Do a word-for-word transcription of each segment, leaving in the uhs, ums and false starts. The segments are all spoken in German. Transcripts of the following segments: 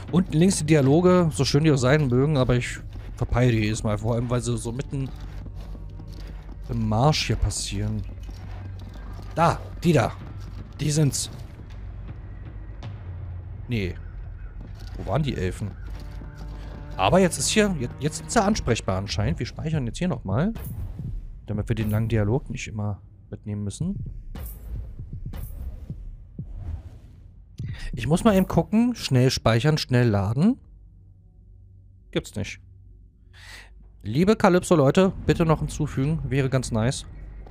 Unten links die Dialoge, so schön die auch sein mögen, aber ich verpeile die jedes Mal. Vor allem, weil sie so mitten im Marsch hier passieren. Da, die da. Die sind's. Nee. Wo waren die Elfen? Aber jetzt ist hier, jetzt, jetzt sind sie ansprechbar anscheinend. Wir speichern jetzt hier nochmal. Damit wir den langen Dialog nicht immer mitnehmen müssen. Ich muss mal eben gucken. Schnell speichern, schnell laden. Gibt's nicht. Liebe Calypso-Leute, bitte noch hinzufügen. Wäre ganz nice.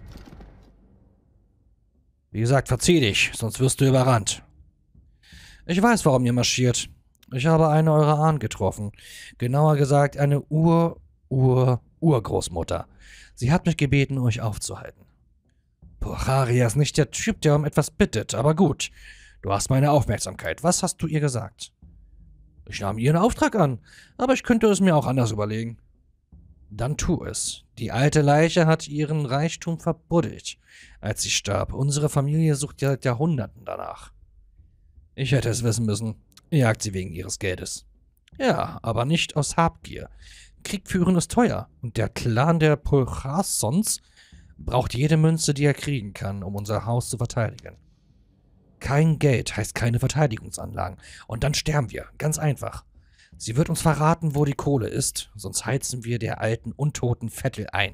Wie gesagt, verzieh dich, sonst wirst du überrannt. Ich weiß, warum ihr marschiert. Ich habe eine eurer Ahnen getroffen. Genauer gesagt, eine Ur, Ur, Urgroßmutter. Sie hat mich gebeten, euch aufzuhalten. Pocharia ist nicht der Typ, der um etwas bittet, aber gut. Du hast meine Aufmerksamkeit. Was hast du ihr gesagt? Ich nahm ihren Auftrag an, aber ich könnte es mir auch anders überlegen. Dann tu es. Die alte Leiche hat ihren Reichtum verbuddelt, als sie starb. Unsere Familie sucht seit Jahrhunderten danach. Ich hätte es wissen müssen. Ihr jagt sie wegen ihres Geldes. Ja, aber nicht aus Habgier. Krieg führen ist teuer, und der Clan der Pulcharsons braucht jede Münze, die er kriegen kann, um unser Haus zu verteidigen. Kein Geld heißt keine Verteidigungsanlagen. Und dann sterben wir. Ganz einfach. Sie wird uns verraten, wo die Kohle ist, sonst heizen wir der alten, untoten Vettel ein.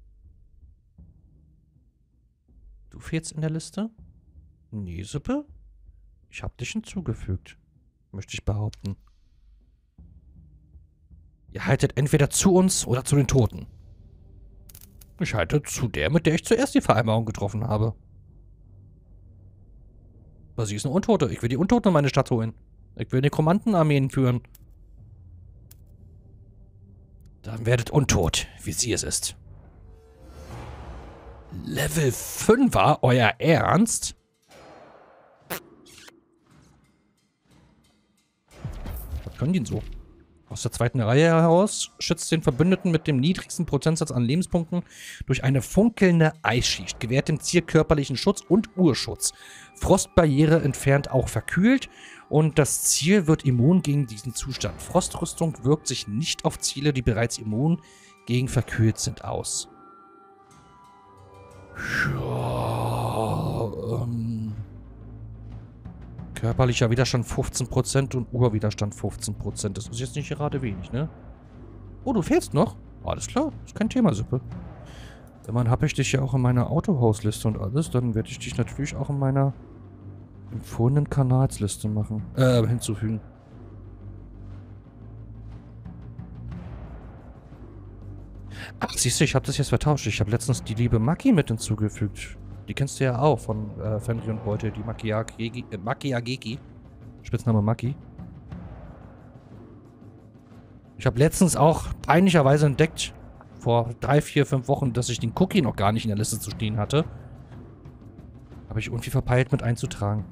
Du fehlst in der Liste? Niesepe? Ich hab dich hinzugefügt. Möchte ich behaupten. Ihr haltet entweder zu uns oder zu den Toten. Ich halte zu der, mit der ich zuerst die Vereinbarung getroffen habe. Aber sie ist eine Untote. Ich will die Untoten in meine Stadt holen. Ich will Nekromantenarmeen führen. Dann werdet untot, wie sie es ist. Level fünfer? Euer Ernst? Was können die denn so? Aus der zweiten Reihe heraus schützt den Verbündeten mit dem niedrigsten Prozentsatz an Lebenspunkten durch eine funkelnde Eisschicht, gewährt dem Ziel körperlichen Schutz und Urschutz. Frostbarriere entfernt auch verkühlt und das Ziel wird immun gegen diesen Zustand. Frostrüstung wirkt sich nicht auf Ziele, die bereits immun gegen verkühlt sind, aus. Ja, ähm... Körperlicher Widerstand fünfzehn Prozent und Urwiderstand fünfzehn Prozent. Das ist jetzt nicht gerade wenig, ne? Oh, du fehlst noch? Alles klar, ist kein Thema, Sippe. Immerhin habe ich dich ja auch in meiner Autohausliste und alles. Dann werde ich dich natürlich auch in meiner empfohlenen Kanalsliste machen. Äh, hinzufügen. Ach, siehst du, ich habe das jetzt vertauscht. Ich habe letztens die liebe Maki mit hinzugefügt. Die kennst du ja auch von äh, Fenrir und Beute, die Makiageki, äh, Makiageki. Spitzname Maki. Ich habe letztens auch peinlicherweise entdeckt, vor drei, vier, fünf Wochen, dass ich den Cookie noch gar nicht in der Liste zu stehen hatte. Habe ich irgendwie verpeilt mit einzutragen.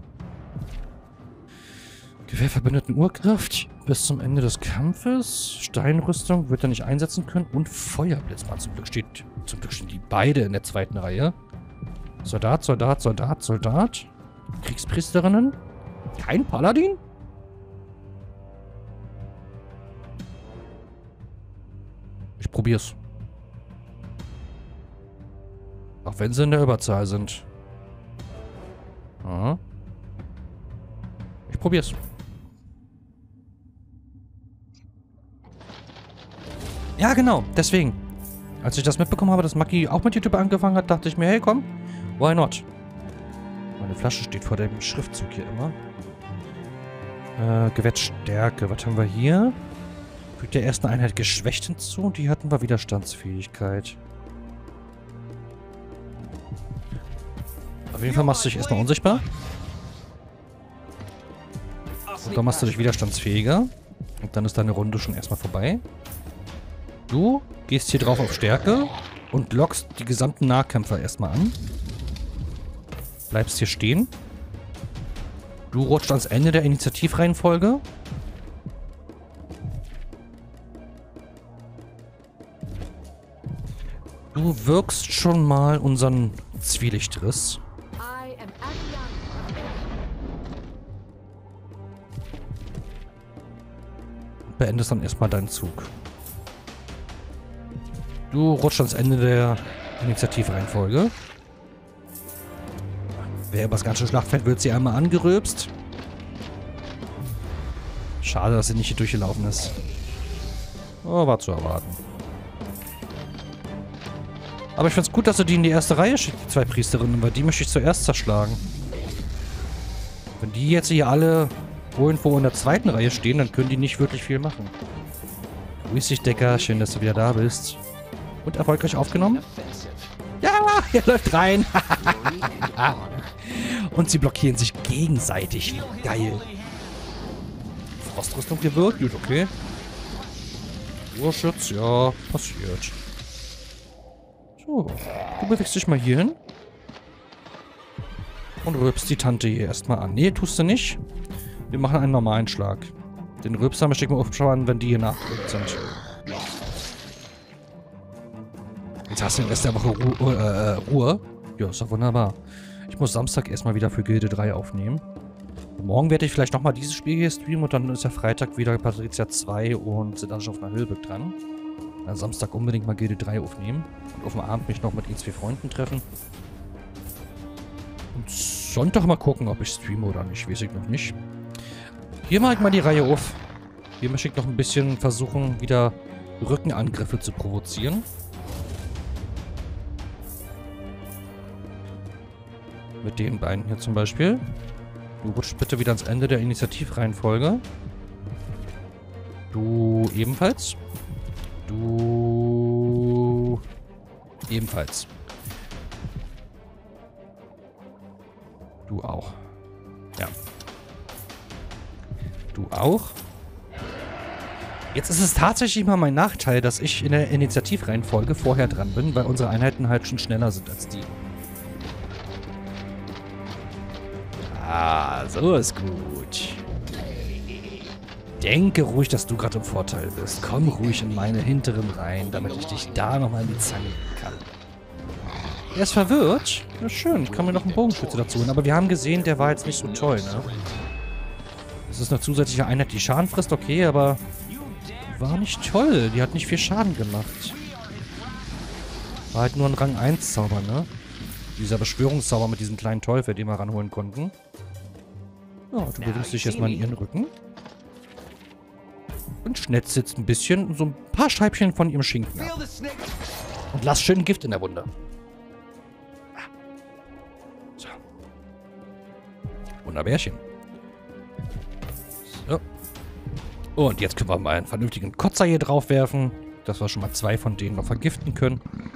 Gewehrverbündeten Urkraft bis zum Ende des Kampfes. Steinrüstung wird er nicht einsetzen können. Und Feuerblitzmann. Zum Glück steht, zum Glück stehen die beide in der zweiten Reihe. Soldat, Soldat, Soldat, Soldat. Kriegspriesterinnen. Kein Paladin? Ich probier's. Auch wenn sie in der Überzahl sind. Aha. Ich probier's. Ja, genau. Deswegen. Als ich das mitbekommen habe, dass Maki auch mit YouTube angefangen hat, dachte ich mir, hey, komm. Why not? Meine Flasche steht vor dem Schriftzug hier immer. Äh, Gewehrstärke. Was haben wir hier? Fügt der ersten Einheit geschwächt hinzu und die hatten wir Widerstandsfähigkeit. Auf jeden Fall machst du dich erstmal unsichtbar. Und dann machst du dich widerstandsfähiger. Und dann ist deine Runde schon erstmal vorbei. Du gehst hier drauf auf Stärke und lockst die gesamten Nahkämpfer erstmal an. Bleibst hier stehen. Du rutscht ans Ende der Initiativreihenfolge. Du wirkst schon mal unseren Zwielichtriss. beendest dann erstmal deinen Zug. Du rutschst ans Ende der Initiativreihenfolge. Wer über das ganze Schlachtfeld wird sie einmal angerülpst. Schade, dass sie nicht hier durchgelaufen ist. Oh, war zu erwarten. Aber ich find's gut, dass du die in die erste Reihe schickt, die zwei Priesterinnen, weil die möchte ich zuerst zerschlagen. Wenn die jetzt hier alle irgendwo in der zweiten Reihe stehen, dann können die nicht wirklich viel machen. Grüß dich, Decker. Schön, dass du wieder da bist. Und erfolgreich aufgenommen? Ja, er läuft rein. Und sie blockieren sich gegenseitig. Geil. Frostrüstung gewirkt? Gut, okay. Urschutz, ja, passiert. So, du bewegst dich mal hier hin. Und rülpst die Tante hier erstmal an. Nee, tust du nicht. Wir machen einen normalen Schlag. Den Rülpser schicken wir aufschauen, wenn die hier nachgerückt sind. Jetzt hast du den Rest der Woche Ru äh, Ruhe. Ja, ist doch wunderbar. Ich muss Samstag erstmal wieder für Gilde drei aufnehmen. Morgen werde ich vielleicht nochmal dieses Spiel hier streamen und dann ist ja Freitag wieder Patricia zwei und The Dungeon of Nahilbeck dran. Dann Samstag unbedingt mal Gilde drei aufnehmen. Und auf dem Abend mich noch mit den zwei Freunden treffen. Und Sonntag mal gucken, ob ich streame oder nicht. Weiß ich noch nicht. Hier mache ich mal die Reihe auf. Hier möchte ich noch ein bisschen versuchen, wieder Rückenangriffe zu provozieren. Mit den beiden hier zum Beispiel. Du rutschst bitte wieder ans Ende der Initiativreihenfolge. Du ebenfalls. Du ebenfalls. Du auch. Ja. Du auch. Jetzt ist es tatsächlich mal mein Nachteil, dass ich in der Initiativreihenfolge vorher dran bin, weil unsere Einheiten halt schon schneller sind als die. Ah, so ist gut. Denke ruhig, dass du gerade im Vorteil bist. Komm ruhig in meine hinteren Reihen, damit ich dich da nochmal in die Zange nehmen kann. Er ist verwirrt. Ja, schön. Ich kann mir noch einen Bogenschütze dazu holen. Aber wir haben gesehen, der war jetzt nicht so toll, ne? Das ist eine zusätzliche Einheit, die Schaden frisst, okay, aber war nicht toll. Die hat nicht viel Schaden gemacht. War halt nur ein Rang eins Zauber, ne? Dieser Beschwörungszauber mit diesem kleinen Teufel, den wir ranholen konnten. Ja, du bewegst dich erstmal in ihren Rücken. Und schnetzt jetzt ein bisschen, so ein paar Scheibchen von ihrem Schinken ab. Und lass schön Gift in der Wunde. So. Wunderbärchen. So. Und jetzt können wir mal einen vernünftigen Kotzer hier drauf werfen, dass wir schon mal zwei von denen noch vergiften können.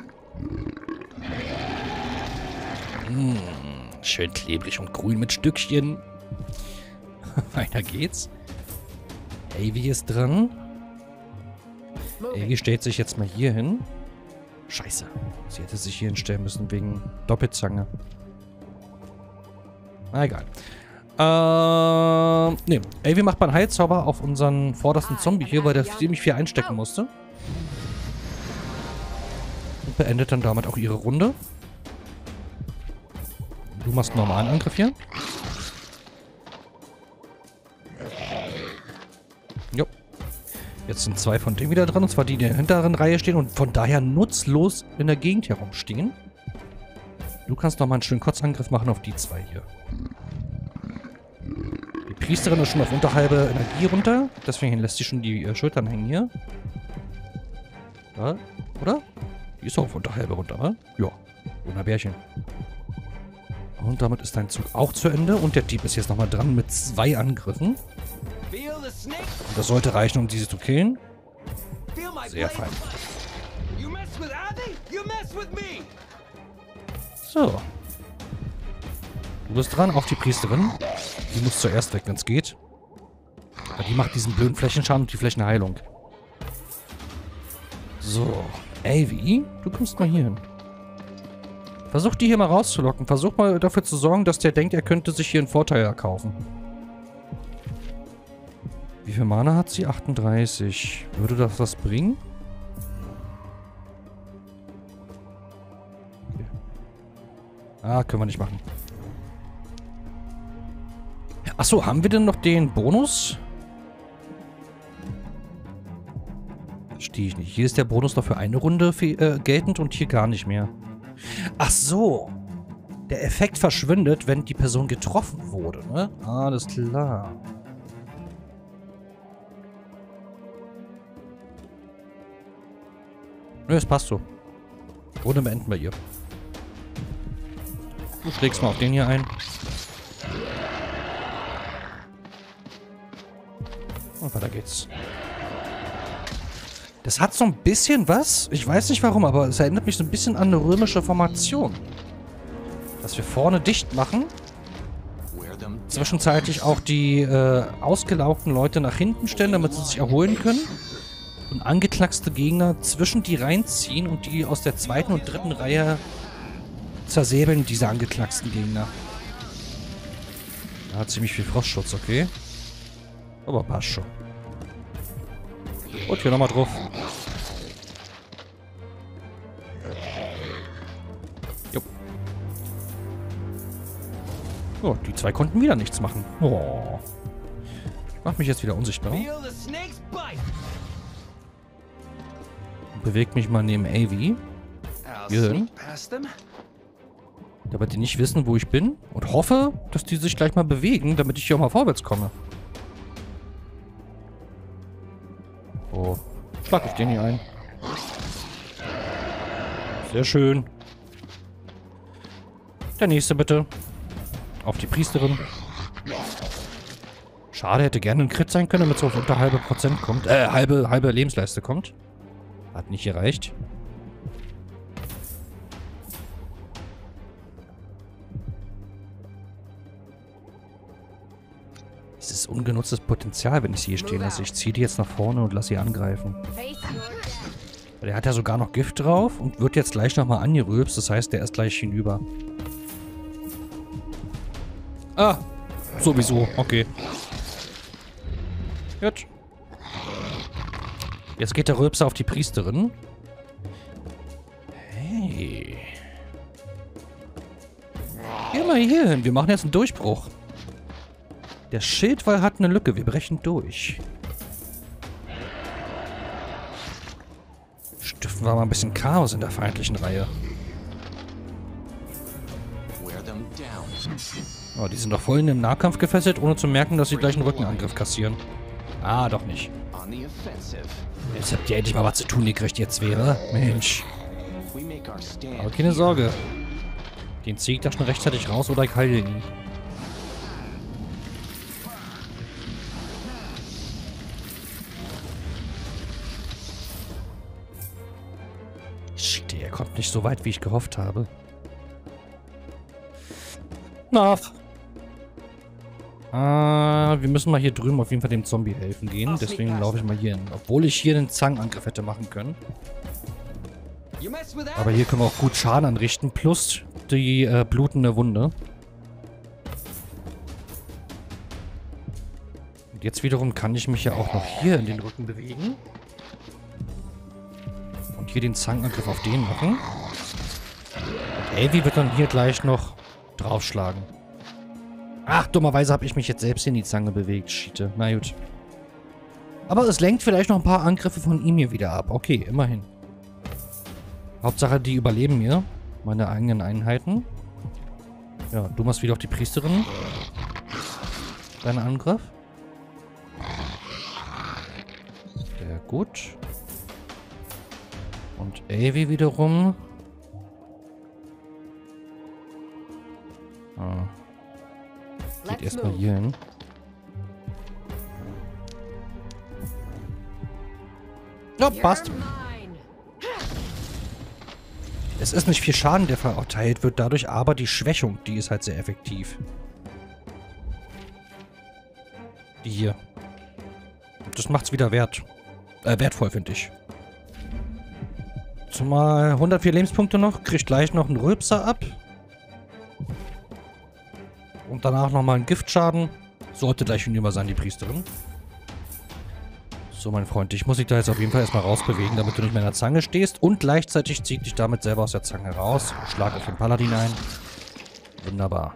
Mmh, schön klebrig und grün mit Stückchen. Weiter geht's. Avy ist dran. Avy stellt sich jetzt mal hier hin. Scheiße. Sie hätte sich hier hinstellen müssen wegen Doppelzange. Na egal. Ähm, ne. Avy macht mal einen Heilzauber auf unseren vordersten Zombie hier, weil der ziemlich viel einstecken musste. Und beendet dann damit auch ihre Runde. Du machst einen normalen Angriff hier. Jo. Jetzt sind zwei von denen wieder dran, und zwar die, die in der hinteren Reihe stehen und von daher nutzlos in der Gegend herumstehen. Du kannst nochmal einen schönen Kotzangriff machen auf die zwei hier. Die Priesterin ist schon auf unterhalbe Energie runter, deswegen lässt sie schon die äh, Schultern hängen hier. Ja, oder? Die ist auch auf unterhalbe runter, ne? Ja. Wunderbärchen. Und damit ist dein Zug auch zu Ende. Und der Dieb ist jetzt nochmal dran mit zwei Angriffen. Und das sollte reichen, um diese zu killen. Sehr fein. So. Du bist dran, auf die Priesterin. Die muss zuerst weg, wenn es geht. Weil die macht diesen blöden Flächenschaden und die Flächenheilung. So. Avy, du kommst mal hier hin. Versuch die hier mal rauszulocken. Versuch mal dafür zu sorgen, dass der denkt, er könnte sich hier einen Vorteil erkaufen. Wie viel Mana hat sie? achtunddreißig. Würde das was bringen? Okay. Ah, können wir nicht machen. Achso, haben wir denn noch den Bonus? Verstehe ich nicht. Hier ist der Bonus noch für eine Runde äh, geltend und hier gar nicht mehr. Ach so. Der Effekt verschwindet, wenn die Person getroffen wurde, ne? Alles klar. Nö, es passt so. Runde beenden wir hier. Du schlägst mal auf den hier ein. Und weiter geht's. Das hat so ein bisschen was. Ich weiß nicht warum, aber es erinnert mich so ein bisschen an eine römische Formation. Dass wir vorne dicht machen. Zwischenzeitlich auch die äh, ausgelaugten Leute nach hinten stellen, damit sie sich erholen können. Und angeknackste Gegner zwischen die reinziehen und die aus der zweiten und dritten Reihe zersäbeln, diese angeknacksten Gegner. Da hat ziemlich viel Frostschutz, okay. Aber passt schon. Und hier nochmal drauf. Jo. Oh, die zwei konnten wieder nichts machen. Oh. Ich mach mich jetzt wieder unsichtbar. Und bewegt mich mal neben Avi. Hier hin. Damit die nicht wissen, wo ich bin. Und hoffe, dass die sich gleich mal bewegen, damit ich hier auch mal vorwärts komme. Oh. Schlag ich den hier ein. Sehr schön. Der nächste bitte. Auf die Priesterin. Schade, hätte gerne ein Crit sein können, damit es auf unter halbe Prozent kommt. Äh, halbe, halbe Lebensleiste kommt. Hat nicht gereicht. Dieses ungenutztes Potenzial, wenn ich sie hier stehen lasse. Ich ziehe die jetzt nach vorne und lasse sie angreifen. Der hat ja sogar noch Gift drauf und wird jetzt gleich nochmal angerülpst. Das heißt, der ist gleich hinüber. Ah, sowieso. Okay. Gut. Jetzt geht der Rülpser auf die Priesterin. Hey. Geh mal hier hin. Wir machen jetzt einen Durchbruch. Der Schildwall hat eine Lücke. Wir brechen durch. Stiften wir mal ein bisschen Chaos in der feindlichen Reihe. Oh, die sind doch voll in den Nahkampf gefesselt, ohne zu merken, dass sie gleich einen Rückenangriff kassieren. Ah, doch nicht. Jetzt habt ihr endlich mal was zu tun gekriegt, ihr Zwere. Mensch. Aber keine Sorge. Den ziehe ich da schon rechtzeitig raus oder ich heile ihn. Shit, er kommt nicht so weit, wie ich gehofft habe. Na. Ah, wir müssen mal hier drüben auf jeden Fall dem Zombie helfen gehen. Deswegen laufe ich mal hier hin. Obwohl ich hier einen Zangenangriff hätte machen können. Aber hier können wir auch gut Schaden anrichten. Plus die äh, blutende Wunde. Und jetzt wiederum kann ich mich ja auch noch hier in den Rücken bewegen. Und hier den Zangenangriff auf den machen. Und Avi wird dann hier gleich noch draufschlagen. Ach, dummerweise habe ich mich jetzt selbst in die Zange bewegt. Schiete. Na gut. Aber es lenkt vielleicht noch ein paar Angriffe von ihm hier wieder ab. Okay, immerhin. Hauptsache, die überleben mir. Meine eigenen Einheiten. Ja, du machst wieder auf die Priesterin. Deinen Angriff. Sehr gut. Und Avi wiederum. Ah. Geht erstmal hier hin. Ja, passt. Es ist nicht viel Schaden, der verteilt wird dadurch, aber die Schwächung, die ist halt sehr effektiv. Die hier. Das macht's wieder wert. Äh, wertvoll, finde ich. Zumal hundertvier Lebenspunkte noch, kriegt gleich noch einen Rülpser ab. Und danach nochmal einen Giftschaden. Sollte gleich hinüber sein, die Priesterin. So, mein Freund, ich muss dich da jetzt auf jeden Fall erstmal rausbewegen, damit du nicht mehr in der Zange stehst. Und gleichzeitig zieh dich damit selber aus der Zange raus. Schlag auf den Paladin ein. Wunderbar.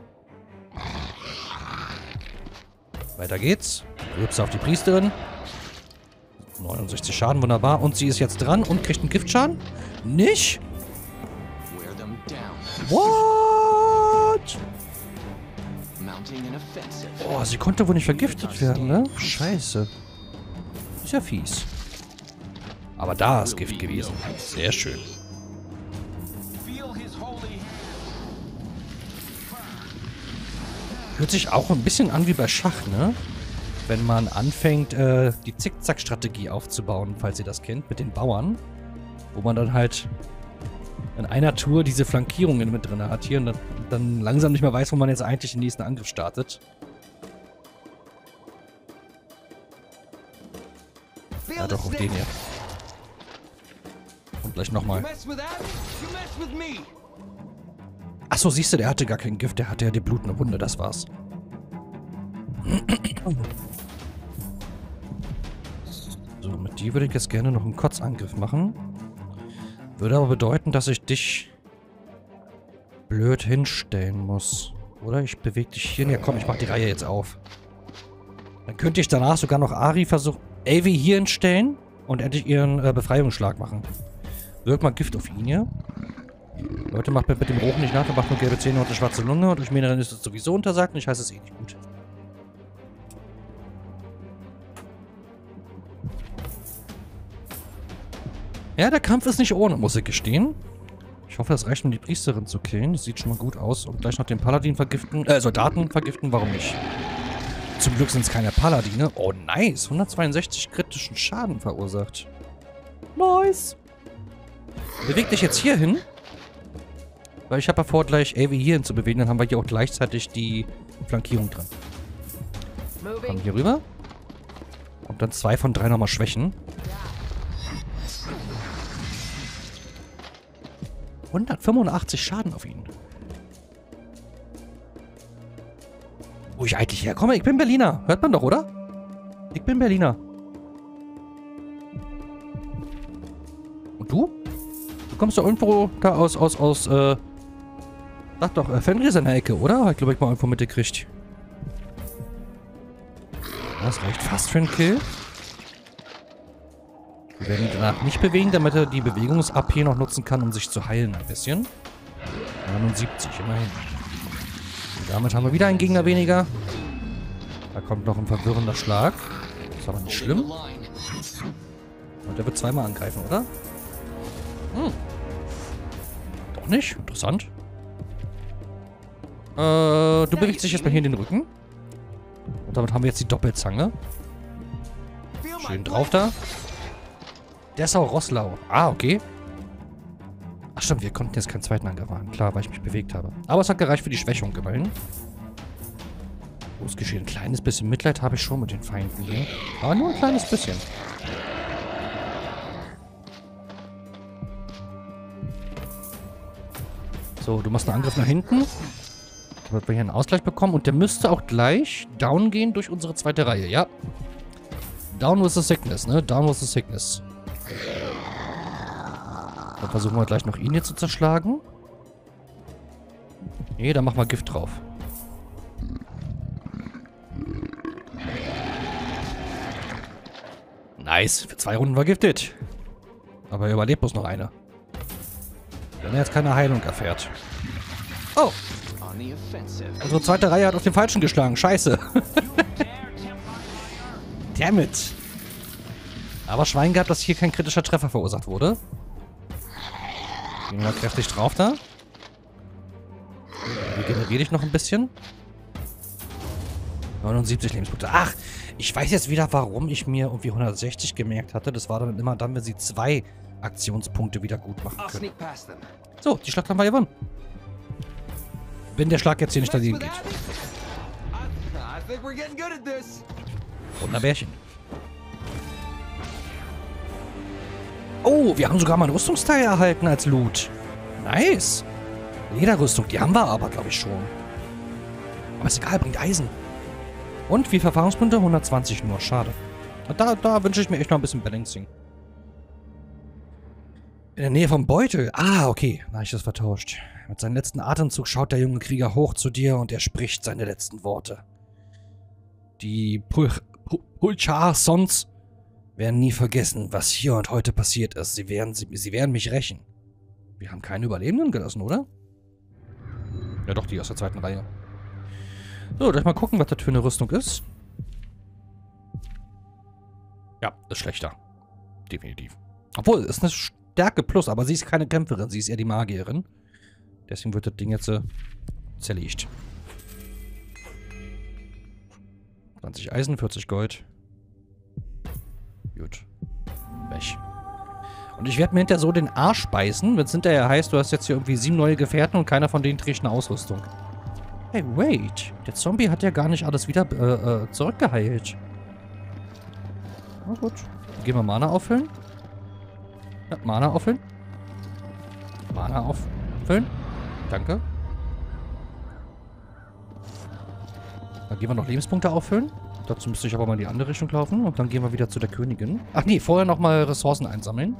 Weiter geht's. Rülpse auf die Priesterin. neunundsechzig Schaden, wunderbar. Und sie ist jetzt dran und kriegt einen Giftschaden? Nicht? What? Oh, sie konnte wohl nicht vergiftet werden, ne? Scheiße. Ist ja fies. Aber da ist Gift gewesen. Sehr schön. Hört sich auch ein bisschen an wie bei Schach, ne? Wenn man anfängt, äh, die Zickzack-Strategie aufzubauen, falls ihr das kennt, mit den Bauern. Wo man dann halt in einer Tour diese Flankierungen mit drin hat hier und dann, dann langsam nicht mehr weiß, wo man jetzt eigentlich den nächsten Angriff startet. Ja, doch, auf den hier. Und gleich nochmal. Achso, siehst du, der hatte gar kein Gift, der hatte ja die blutende Wunde, das war's. So, mit die würde ich jetzt gerne noch einen Kotzangriff machen. Würde aber bedeuten, dass ich dich blöd hinstellen muss. Oder ich bewege dich hier. Ja komm, ich mach die Reihe jetzt auf. Dann könnte ich danach sogar noch Ari versuchen, Avi hier hinstellen und endlich ihren äh, Befreiungsschlag machen. Wirkt mal Gift auf ihn hier. Leute, macht mir mit dem Rochen nicht nach, der macht nur gelbe Zähne und eine schwarze Lunge. Und durch meine, dann ist es sowieso untersagt und ich heiße es eh nicht gut. Ja, der Kampf ist nicht ohne, muss ich gestehen. Ich hoffe, das reicht, um die Priesterin zu killen. Das sieht schon mal gut aus. Und gleich noch den Paladin vergiften, äh, Soldaten vergiften, warum nicht? Zum Glück sind es keine Paladine. Oh, nice. hundertzweiundsechzig kritischen Schaden verursacht. Nice. Beweg dich jetzt hier hin. Weil ich habe ja vor, gleich Avi hier hin zu bewegen. Dann haben wir hier auch gleichzeitig die Flankierung drin. Kommen hier rüber. Und dann zwei von drei nochmal schwächen. hundertfünfundachtzig Schaden auf ihn. Wo ich eigentlich herkomme? Ich bin Berliner. Hört man doch, oder? Ich bin Berliner. Und du? Du kommst doch irgendwo da aus, aus, aus, äh... Sag doch, äh, Fenris in der Ecke, oder? Ich glaube, ich mal irgendwo mitgekriegt. Das reicht fast für einen Kill. Wir werden ihn danach nicht bewegen, damit er die Bewegungs-A P noch nutzen kann, um sich zu heilen ein bisschen. neunundsiebzig, immerhin. Und damit haben wir wieder einen Gegner weniger. Da kommt noch ein verwirrender Schlag. Ist aber nicht schlimm. Und der wird zweimal angreifen, oder? Hm. Doch nicht? Interessant. Äh, du bewegst dich jetzt mal hier in den Rücken. Und damit haben wir jetzt die Doppelzange. Schön drauf da. Dessau Rosslau. Ah, okay. Ach stimmt, wir konnten jetzt keinen zweiten Angriff machen. Klar, weil ich mich bewegt habe. Aber es hat gereicht für die Schwächung immerhin. Groß geschehen. Ein kleines bisschen Mitleid habe ich schon mit den Feinden hier. Aber nur ein kleines bisschen. So, du machst einen Angriff nach hinten. Damit wir hier einen Ausgleich bekommen. Und der müsste auch gleich down gehen durch unsere zweite Reihe. Ja. Down with the Sickness, ne? Down with the Sickness. Dann versuchen wir gleich noch ihn hier zu zerschlagen. Nee, dann machen wir Gift drauf. Nice. Für zwei Runden vergiftet. Aber er überlebt bloß noch eine. Wenn er jetzt keine Heilung erfährt. Oh. Unsere zweite Reihe hat auf den Falschen geschlagen. Scheiße. Dammit. Aber Schwein gehabt, dass hier kein kritischer Treffer verursacht wurde. Gehen wir kräftig drauf da. Regeneriere ich noch ein bisschen. neunundsiebzig Lebenspunkte. Ach, ich weiß jetzt wieder, warum ich mir irgendwie hundertsechzig gemerkt hatte. Das war dann immer dann, wenn sie zwei Aktionspunkte wieder gut machen können. So, die Schlacht haben wir gewonnen. Wenn der Schlag jetzt hier nicht daneben geht. Wunderbärchen. Oh, wir haben sogar mal ein Rüstungsteil erhalten als Loot. Nice. Lederrüstung, die haben wir aber, glaube ich, schon. Aber ist egal, bringt Eisen. Und wie viel Erfahrungspunkte? hundertzwanzig nur, schade. Da, da wünsche ich mir echt noch ein bisschen Balancing. In der Nähe vom Beutel. Ah, okay. Da habe ich das vertauscht. Mit seinem letzten Atemzug schaut der junge Krieger hoch zu dir und er spricht seine letzten Worte. Die Pul Pul Pulchar Sons werden nie vergessen, was hier und heute passiert ist. Sie werden, sie, sie werden mich rächen. Wir haben keine Überlebenden gelassen, oder? Ja doch, die aus der zweiten Reihe. So, gleich mal gucken, was das für eine Rüstung ist. Ja, ist schlechter. Definitiv. Obwohl, ist eine Stärke plus, aber sie ist keine Kämpferin, sie ist eher die Magierin. Deswegen wird das Ding jetzt äh, zerlegt. zwanzig Eisen, vierzig Gold. Gut. Weg. Und ich werde mir hinterher so den Arsch beißen, wenn es hinterher heißt, du hast jetzt hier irgendwie sieben neue Gefährten und keiner von denen trägt eine Ausrüstung. Hey, wait. Der Zombie hat ja gar nicht alles wieder äh, äh, zurückgeheilt. Na gut. Gehen wir Mana auffüllen. Ja, Mana auffüllen. Mana auffüllen. Danke. Dann gehen wir noch Lebenspunkte auffüllen. Dazu müsste ich aber mal in die andere Richtung laufen. Und dann gehen wir wieder zu der Königin. Ach nee, vorher nochmal Ressourcen einsammeln.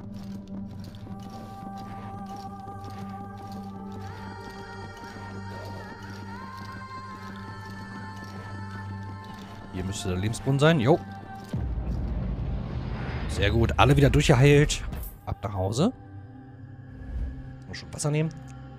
Hier müsste der Lebensbrunnen sein. Jo. Sehr gut. Alle wieder durchgeheilt. Ab nach Hause. Noch schon Wasser nehmen.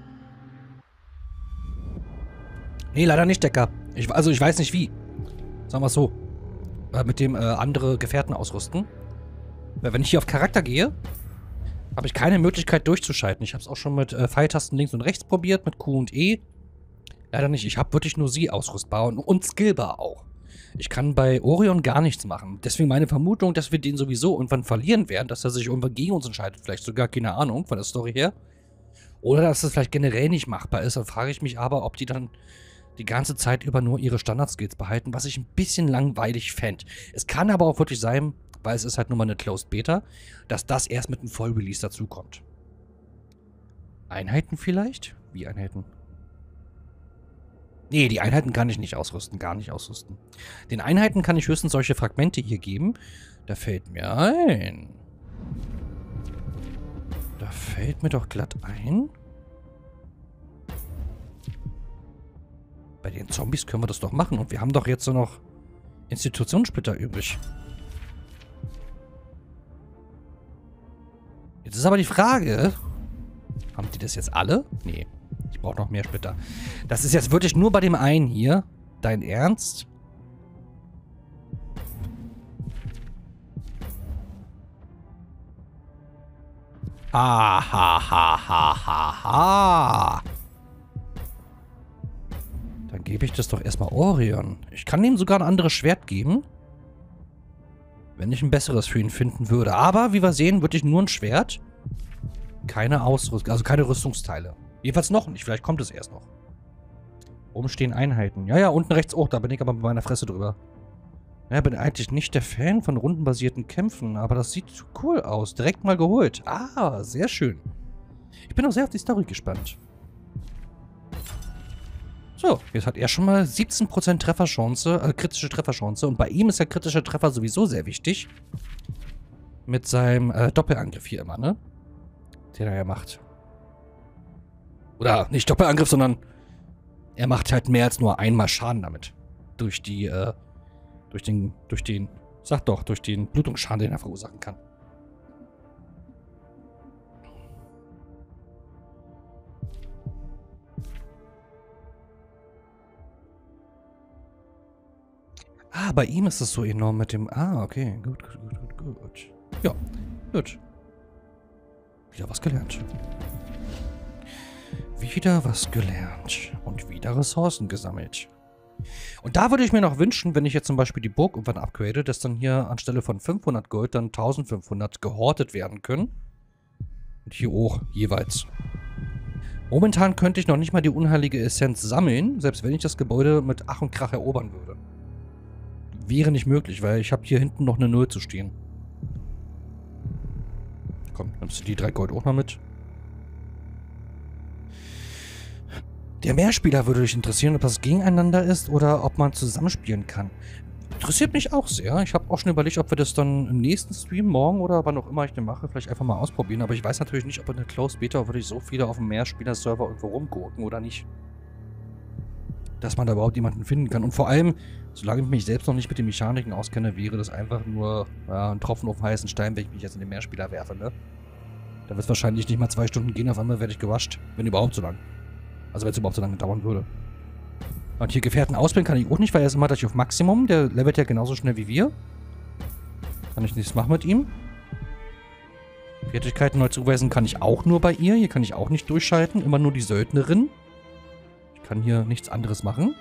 Nee, leider nicht, Decker. Ich, also ich weiß nicht wie. Sagen wir es so. Äh, mit dem äh, andere Gefährten ausrüsten. Weil wenn ich hier auf Charakter gehe, habe ich keine Möglichkeit durchzuschalten. Ich habe es auch schon mit äh, Pfeiltasten links und rechts probiert, mit Q und E. Leider nicht. Ich habe wirklich nur sie ausrüstbar und, und skillbar auch. Ich kann bei Orion gar nichts machen. Deswegen meine Vermutung, dass wir den sowieso irgendwann verlieren werden, dass er sich irgendwann gegen uns entscheidet. Vielleicht sogar, keine Ahnung, von der Story her. Oder dass es vielleicht generell nicht machbar ist. Dann frage ich mich aber, ob die dann die ganze Zeit über nur ihre Standard-Skills behalten, was ich ein bisschen langweilig fände. Es kann aber auch wirklich sein, weil es ist halt nur mal eine Closed Beta, dass das erst mit einem Vollrelease dazukommt. Einheiten vielleicht? Wie Einheiten? Nee, die Einheiten kann ich nicht ausrüsten, gar nicht ausrüsten. Den Einheiten kann ich höchstens solche Fragmente hier geben. Da fällt mir ein. Da fällt mir doch glatt ein. Bei den Zombies können wir das doch machen. Und wir haben doch jetzt so noch Institutionssplitter übrig. Jetzt ist aber die Frage, haben die das jetzt alle? Nee, ich brauche noch mehr Splitter. Das ist jetzt wirklich nur bei dem einen hier. Dein Ernst? Ha, ha, ha, ha, ha, ha. Dann gebe ich das doch erstmal Orion. Ich kann ihm sogar ein anderes Schwert geben. Wenn ich ein besseres für ihn finden würde. Aber, wie wir sehen, wirklich nur ein Schwert. Keine Ausrüstung, also keine Rüstungsteile. Jedenfalls noch nicht, vielleicht kommt es erst noch. Oben stehen Einheiten. Ja, ja, unten rechts auch, da bin ich aber mit meiner Fresse drüber. Ja, bin eigentlich nicht der Fan von rundenbasierten Kämpfen, aber das sieht cool aus. Direkt mal geholt. Ah, sehr schön. Ich bin auch sehr auf die Story gespannt. So, jetzt hat er schon mal siebzehn Prozent Trefferchance, äh, kritische Trefferchance. Und bei ihm ist der kritische Treffer sowieso sehr wichtig. Mit seinem äh, Doppelangriff hier immer, ne? Den er ja macht. Oder nicht Doppelangriff, sondern er macht halt mehr als nur einmal Schaden damit. Durch die, äh, durch den, durch den, sag doch, durch den Blutungsschaden, den er verursachen kann. Ah, bei ihm ist es so enorm mit dem... Ah, okay. Gut, gut, gut, gut, gut. Ja, gut. Wieder was gelernt. Wieder was gelernt. Und wieder Ressourcen gesammelt. Und da würde ich mir noch wünschen, wenn ich jetzt zum Beispiel die Burg irgendwann upgrade, dass dann hier anstelle von fünfhundert Gold dann eintausendfünfhundert gehortet werden können. Und hier auch jeweils. Momentan könnte ich noch nicht mal die unheilige Essenz sammeln, selbst wenn ich das Gebäude mit Ach und Krach erobern würde. Wäre nicht möglich, weil ich habe hier hinten noch eine Null zu stehen. Komm, nimmst du die drei Gold auch noch mit? Der Mehrspieler würde dich interessieren, ob das gegeneinander ist oder ob man zusammenspielen kann. Interessiert mich auch sehr. Ich habe auch schon überlegt, ob wir das dann im nächsten Stream, morgen oder wann auch immer ich den mache, vielleicht einfach mal ausprobieren. Aber ich weiß natürlich nicht, ob in der Closed Beta wirklich so viele auf dem Mehrspieler-Server irgendwo rumgurken oder nicht. dass man da überhaupt jemanden finden kann. Und vor allem, solange ich mich selbst noch nicht mit den Mechaniken auskenne, wäre das einfach nur ja, ein Tropfen auf den heißen Stein, wenn ich mich jetzt in den Mehrspieler werfe, ne? Da wird es wahrscheinlich nicht mal zwei Stunden gehen, auf einmal werde ich gewascht. Wenn überhaupt so lang. Also wenn es überhaupt so lange dauern würde. Und hier Gefährten ausbilden kann ich auch nicht, weil er ist immer gleich auf Maximum. Der levelt ja genauso schnell wie wir. Kann ich nichts machen mit ihm. Fertigkeiten neu zuweisen kann ich auch nur bei ihr. Hier kann ich auch nicht durchschalten. Immer nur die Söldnerin. Ich kann hier nichts anderes machen.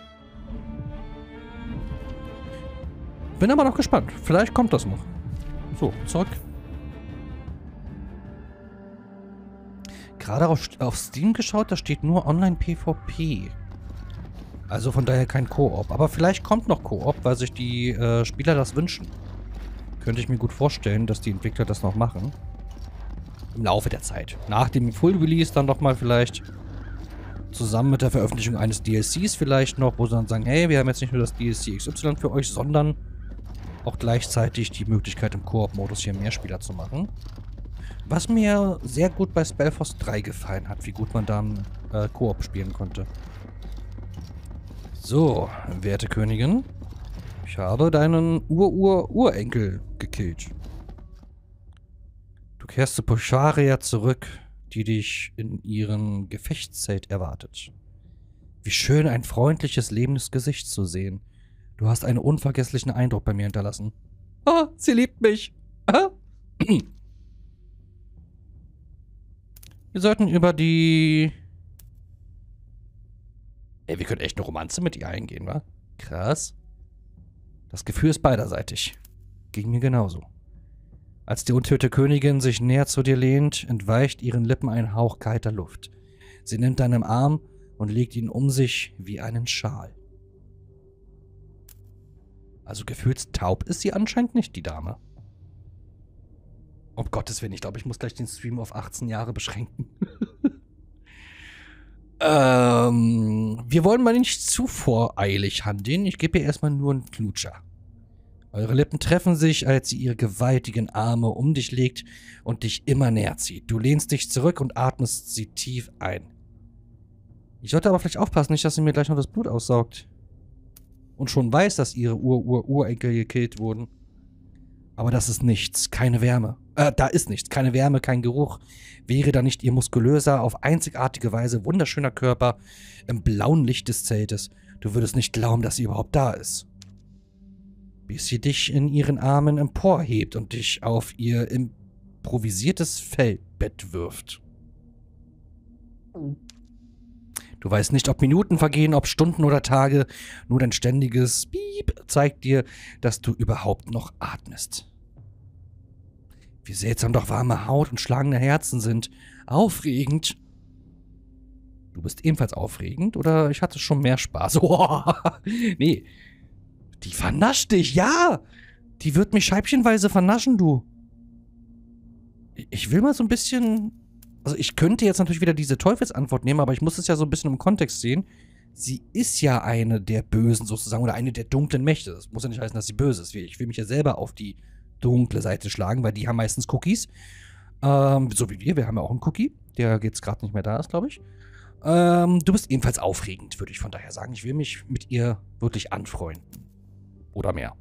Bin aber noch gespannt. Vielleicht kommt das noch. So, zurück. Gerade auf, auf Steam geschaut, da steht nur Online-PvP. Also von daher kein Koop. Aber vielleicht kommt noch Koop, weil sich die äh, Spieler das wünschen. Könnte ich mir gut vorstellen, dass die Entwickler das noch machen. Im Laufe der Zeit. Nach dem Full Release dann nochmal vielleicht zusammen mit der Veröffentlichung eines D L Cs vielleicht noch, wo sie dann sagen, hey, wir haben jetzt nicht nur das D L C X Y für euch, sondern auch gleichzeitig die Möglichkeit im Koop-Modus hier mehr Spieler zu machen. Was mir sehr gut bei Spellforce drei gefallen hat, wie gut man dann äh, Koop spielen konnte. So, werte Königin. Ich habe deinen Ur-Ur-Urenkel gekillt. Du kehrst zu Poscharia zurück, die dich in ihrem Gefechtszelt erwartet. Wie schön, ein freundliches, lebendes Gesicht zu sehen. Du hast einen unvergesslichen Eindruck bei mir hinterlassen. Ah, sie liebt mich. Ah. Wir sollten über die... Ey, wir können echt eine Romanze mit ihr eingehen, wa? Krass. Das Gefühl ist beiderseitig. Ging mir genauso. Als die untöte Königin sich näher zu dir lehnt, entweicht ihren Lippen ein Hauch kalter Luft. Sie nimmt deinen Arm und legt ihn um sich wie einen Schal. Also gefühlstaub ist sie anscheinend nicht, die Dame. Um Gottes Willen, ich glaube, ich muss gleich den Stream auf achtzehn Jahre beschränken. ähm, wir wollen mal nicht zu voreilig handeln. Ich gebe ihr erstmal nur einen Knutscher. Eure Lippen treffen sich, als sie ihre gewaltigen Arme um dich legt und dich immer näher zieht. Du lehnst dich zurück und atmest sie tief ein. Ich sollte aber vielleicht aufpassen, nicht, dass sie mir gleich noch das Blut aussaugt. Und schon weiß, dass ihre Ur-Ur-Urenkel gekillt wurden. Aber das ist nichts, keine Wärme. Äh, da ist nichts, keine Wärme, kein Geruch. Wäre da nicht ihr muskulöser, auf einzigartige Weise wunderschöner Körper im blauen Licht des Zeltes. Du würdest nicht glauben, dass sie überhaupt da ist. Bis sie dich in ihren Armen emporhebt und dich auf ihr improvisiertes Fellbett wirft. Du weißt nicht, ob Minuten vergehen, ob Stunden oder Tage. Nur dein ständiges Piep zeigt dir, dass du überhaupt noch atmest. Wie seltsam doch warme Haut und schlagende Herzen sind. Aufregend. Du bist ebenfalls aufregend, oder ich hatte schon mehr Spaß? Oh, nee. Die vernascht dich, ja! Die wird mich scheibchenweise vernaschen, du. Ich will mal so ein bisschen... Also ich könnte jetzt natürlich wieder diese Teufelsantwort nehmen, aber ich muss es ja so ein bisschen im Kontext sehen. Sie ist ja eine der Bösen sozusagen, oder eine der dunklen Mächte. Das muss ja nicht heißen, dass sie böse ist. Ich will mich ja selber auf die dunkle Seite schlagen, weil die haben meistens Cookies. Ähm, so wie wir, wir haben ja auch einen Cookie, der jetzt gerade nicht mehr da ist, glaube ich. Ähm, du bist ebenfalls aufregend, würde ich von daher sagen. Ich will mich mit ihr wirklich anfreunden. Oder mehr.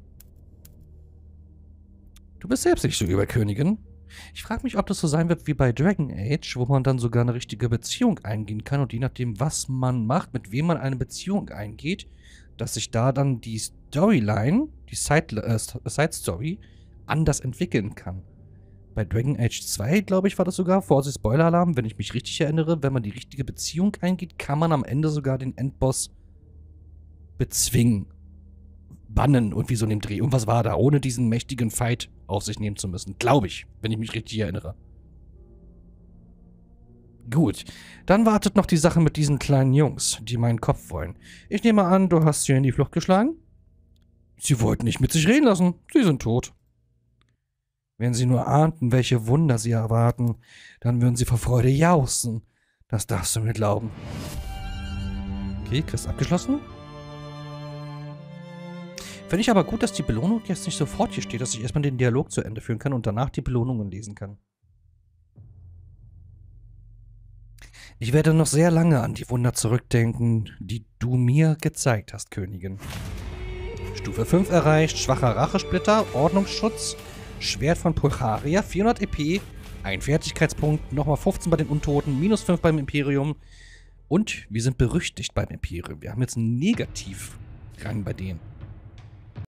Du bist selbst nicht so Überkönigin. Ich frage mich, ob das so sein wird wie bei Dragon Age, wo man dann sogar eine richtige Beziehung eingehen kann und je nachdem, was man macht, mit wem man eine Beziehung eingeht, dass sich da dann die Storyline, die Side, äh, Side Story, anders entwickeln kann. Bei Dragon Age zwei, glaube ich, war das sogar, Vorsicht, Spoiler-Alarm, wenn ich mich richtig erinnere, wenn man die richtige Beziehung eingeht, kann man am Ende sogar den Endboss bezwingen. Bannen, irgendwie so in dem Dreh. Irgendwas war da, ohne diesen mächtigen Fight auf sich nehmen zu müssen. Glaube ich, wenn ich mich richtig erinnere. Gut, dann wartet noch die Sache mit diesen kleinen Jungs, die meinen Kopf wollen. Ich nehme an, du hast sie in die Flucht geschlagen? Sie wollten nicht mit sich reden lassen. Sie sind tot. Wenn sie nur ahnten, welche Wunder sie erwarten, dann würden sie vor Freude jauchzen. Das darfst du mir glauben. Okay, Quest abgeschlossen. Finde ich aber gut, dass die Belohnung jetzt nicht sofort hier steht, dass ich erstmal den Dialog zu Ende führen kann und danach die Belohnungen lesen kann. Ich werde noch sehr lange an die Wunder zurückdenken, die du mir gezeigt hast, Königin. Stufe fünf erreicht, schwacher Rachesplitter, Ordnungsschutz, Schwert von Pulcharia, vierhundert E P, ein Fertigkeitspunkt, nochmal fünfzehn bei den Untoten, minus fünf beim Imperium. Und wir sind berüchtigt beim Imperium. Wir haben jetzt einen Negativrang bei denen.